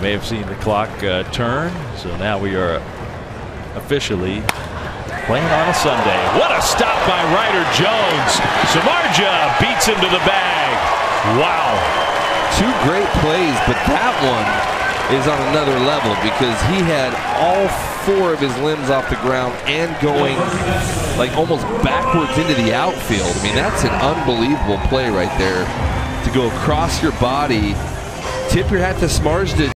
may have seen the clock turn. So now we are officially playing on a Sunday. What a stop by Ryder Jones. Samardzija beats him to the bag. Wow. Two great plays, but that one is on another level because he had all four of his limbs off the ground and going like almost backwards into the outfield. I mean, that's an unbelievable play right there to go across your body. Tip your hat to Samardzija.